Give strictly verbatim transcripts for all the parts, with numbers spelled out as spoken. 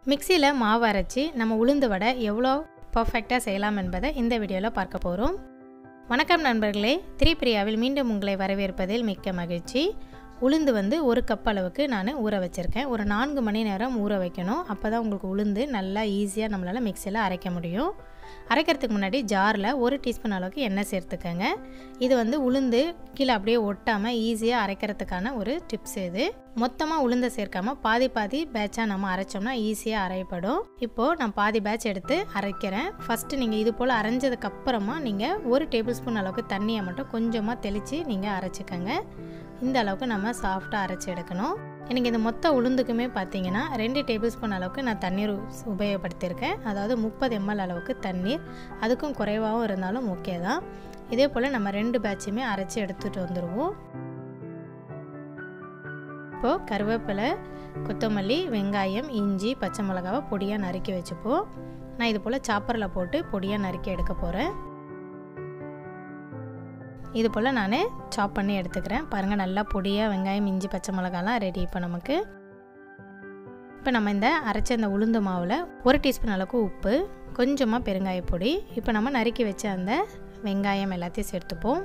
மிக்ஸியில் மாவு அரைச்சி நம்ம உளுந்து வடை எவ்வளோ பர்ஃபெக்டாக செய்யலாம் என்பதை இந்த வீடியோவில் பார்க்க போகிறோம். வணக்கம் நண்பர்களே, திரிபிரியாவில் மீண்டும் உங்களை வரவேற்பதில் மிக்க மகிழ்ச்சி. உளுந்து வந்து ஒரு கப் அளவுக்கு நான் ஊற வச்சுருக்கேன். ஒரு நான்கு மணி நேரம் ஊற வைக்கணும். அப்போ தான் உங்களுக்கு உளுந்து நல்லா ஈஸியாக நம்மளால் மிக்ஸியில் அரைக்க முடியும். அரைக்கிறதுக்கு முன்னாடி ஜாரில் ஒரு டீஸ்பூன் அளவுக்கு எண்ணெய் சேர்த்துக்கங்க. இது வந்து உளுந்து கீழே அப்படியே ஒட்டாமல் ஈஸியாக அரைக்கிறதுக்கான ஒரு டிப்ஸ். இது மொத்தமாக உளுந்தை சேர்க்காமல் பாதி பாதி பேட்சாக நம்ம அரைச்சோம்னா ஈஸியாக அரைப்படும். இப்போது நான் பாதி பேட்ச் எடுத்து அரைக்கிறேன். ஃபஸ்ட்டு நீங்கள் இது போல் அரைஞ்சதுக்கப்புறமா நீங்கள் ஒரு டேபிள் ஸ்பூன் அளவுக்கு தண்ணியை மட்டும் கொஞ்சமாக தெளித்து நீங்கள் அரைச்சிக்கோங்க. இந்த அளவுக்கு நம்ம சாஃப்டாக அரைச்சி எடுக்கணும். எனக்கு இந்த மொத்த உளுந்துக்குமே பார்த்தீங்கன்னா ரெண்டு டேபிள் ஸ்பூன் அளவுக்கு நான் தண்ணீர் உபயோகப்படுத்தியிருக்கேன். அதாவது முப்பது எம்எல் அளவுக்கு தண்ணீர், அதுக்கும் குறைவாகவும் இருந்தாலும் ஓகே தான். இதே போல் நம்ம ரெண்டு பேட்சுமே அரைச்சி எடுத்துகிட்டு வந்துடுவோம். இப்போது கருவேப்பிலை, கொத்தமல்லி, வெங்காயம், இஞ்சி, பச்சை மிளகாவை பொடியாக நறுக்கி வச்சுப்போம். நான் இது போல் சாப்பரில் போட்டு பொடியாக நறுக்கி எடுக்க போகிறேன். இது போல் நான் சாப் பண்ணி எடுத்துக்கிறேன். பாருங்கள், நல்லா பொடியாக வெங்காயம், இஞ்சி, பச்சை மிளகாலாம் ரெடி. இப்போ நமக்கு இப்போ நம்ம இந்த அரைச்ச அந்த உளுந்து மாவில் ஒரு டீஸ்பூன் அளவுக்கு உப்பு, கொஞ்சமாக பெருங்காய பொடி, இப்போ நம்ம நறுக்கி வச்ச அந்த வெங்காயம் எல்லாத்தையும் சேர்த்துப்போம்.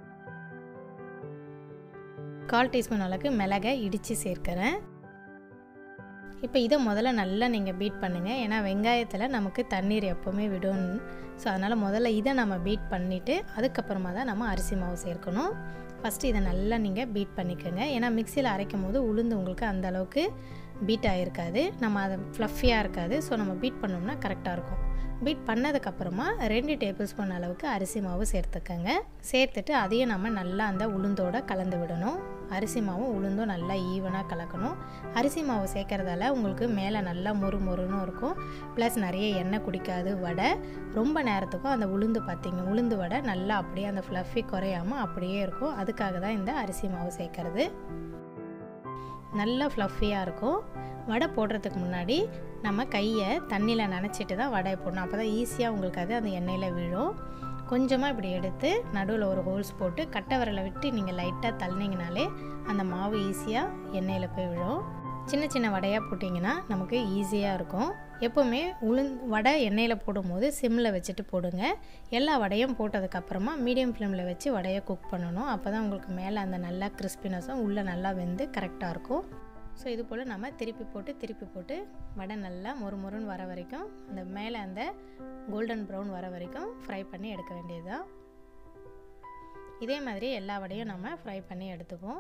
கால் டீஸ்பூன் அளவுக்கு மிளகை இடித்து சேர்க்கிறேன். இப்போ இதை முதல்ல நல்லா நீங்கள் பீட் பண்ணுங்கள். ஏன்னா வெங்காயத்தில் நமக்கு தண்ணீர் எப்போவுமே விடும். ஸோ அதனால் முதல்ல இதை நம்ம பீட் பண்ணிவிட்டு அதுக்கப்புறமா தான் நம்ம அரிசி மாவு சேர்க்கணும். ஃபஸ்ட்டு இதை நல்லா நீங்கள் பீட் பண்ணிக்கோங்க. ஏன்னா மிக்சியில் அரைக்கும் போது உளுந்து உங்களுக்கு அந்த அளவுக்கு பீட் ஆகிருக்காது, நம்ம அதை ஃப்ளஃபியாக இருக்காது. ஸோ நம்ம பீட் பண்ணோம்னா கரெக்டாக இருக்கும். பீட் பண்ணதுக்கப்புறமா ரெண்டு டேபிள் ஸ்பூன் அளவுக்கு அரிசி மாவு சேர்த்துக்கங்க. சேர்த்துட்டு அதையும் நம்ம நல்லா அந்த உளுந்தோடு கலந்து விடணும். அரிசி மாவும் உளுந்தும் நல்லா ஈவனாக கலக்கணும். அரிசி மாவு சேர்க்கறதால உங்களுக்கு மேலே நல்லா மொறு மொறுன்னு இருக்கும். ப்ளஸ் நிறைய எண்ணெய் குடிக்காது வடை. ரொம்ப நேரத்துக்கும் அந்த உளுந்து பார்த்திங்க உளுந்து வடை நல்லா அப்படியே அந்த ஃப்ளஃபி குறையாமல் அப்படியே இருக்கும். அதுக்காக தான் இந்த அரிசி மாவு சேர்க்கறது. நல்லா ஃப்ளஃபியாக இருக்கும். வடை போடுறதுக்கு முன்னாடி நம்ம கையை தண்ணியில் நனைச்சிட்டு தான் வடை போடணும். அப்போ தான் ஈஸியாக உங்களுக்கு அது அந்த எண்ணெயில் விழும். கொஞ்சமாக இப்படி எடுத்து நடுவில் ஒரு ஹோல்ஸ் போட்டு கட்டை விரலை விட்டு நீங்கள் லைட்டாக தள்ளினீங்கனாலே அந்த மாவு ஈஸியாக எண்ணெயில் போய் விழும். சின்ன சின்ன வடையாக போட்டிங்கன்னா நமக்கு ஈஸியாக இருக்கும். எப்போவுமே உளுந்து வடை எண்ணெயில் போடும்போது சிம்மில் வச்சுட்டு போடுங்க. எல்லா வடையும் போட்டதுக்கப்புறமா மீடியம் ஃப்ளேமில் வச்சு வடையை குக் பண்ணணும். அப்போ தான் உங்களுக்கு மேலே அந்த நல்லா கிறிஸ்பினஸும் உள்ளே நல்லா வெந்து கரெக்டாக இருக்கும். ஸோ இது போல் நம்ம திருப்பி போட்டு திருப்பி போட்டு வடை நல்லா மொறு மொறுன்னு வர வரைக்கும், அந்த மேலே அந்த கோல்டன் ப்ரௌன் வர வரைக்கும் ஃப்ரை பண்ணி எடுக்க வேண்டியது தான். இதே மாதிரி எல்லா வடையும் நம்ம ஃப்ரை பண்ணி எடுத்துப்போம்.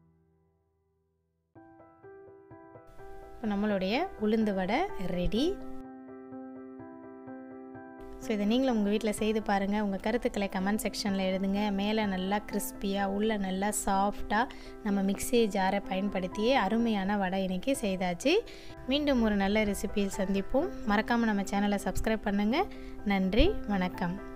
இப்போ நம்மளுடைய உளுந்து வடை ரெடி. ஸோ இதை நீங்களும் உங்கள் வீட்டில் செய்து பாருங்கள். உங்கள் கருத்துக்களை கமெண்ட் செக்ஷனில் எழுதுங்க. மேலே நல்லா கிறிஸ்பியாக உள்ளே நல்லா சாஃப்டாக நம்ம மிக்ஸி ஜாரை பயன்படுத்தியே அருமையான வடை இன்றைக்கி செய்தாச்சு. மீண்டும் ஒரு நல்ல ரெசிபியில் சந்திப்போம். மறக்காமல் நம்ம சேனலை சப்ஸ்கிரைப் பண்ணுங்கள். நன்றி, வணக்கம்.